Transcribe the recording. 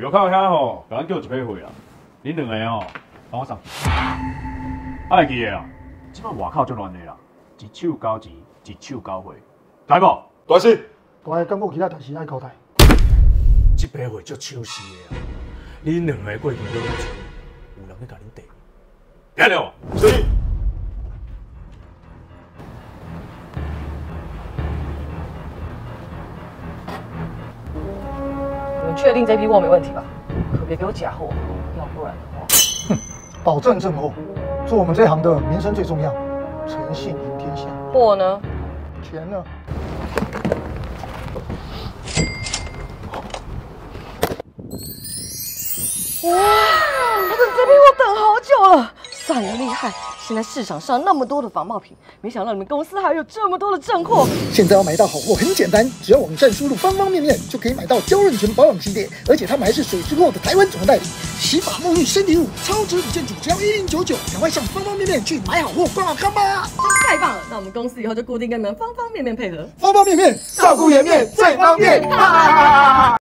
药靠遐吼，甲咱叫一批货啦。恁两个吼，帮我送。爱记的啊，即摆外口足乱的啦，一手交钱，一手交货，知无？ 大师， 大个敢有其他代志爱交代？ 这批货足抢势的啊！恁两个过去要钱，有人咧甲恁递。 别了， 是。 你们确定这批货没问题吧？可别给我假货，要不然的话， 哼，保证正货。做我们这行的，名声最重要，诚信赢天下。 货呢？ 钱呢？ 哇！我等这批货等好久了，算你厉害！现在市场上那么多的仿冒品，没想到你们公司还有这么多的正货。 现在要买到好货很简单，只要网站输入方方面面就可以买到娇润泉保养系列，而且他们还是水之后的台湾总代理。洗发、沐浴、身体乳，超值5件组，只要1099，赶快上方方面面去买好货、逛好康吧！ 真是太棒了！那我们公司以后就固定跟你们方方面面配合， 方方面面照顾颜面最方便。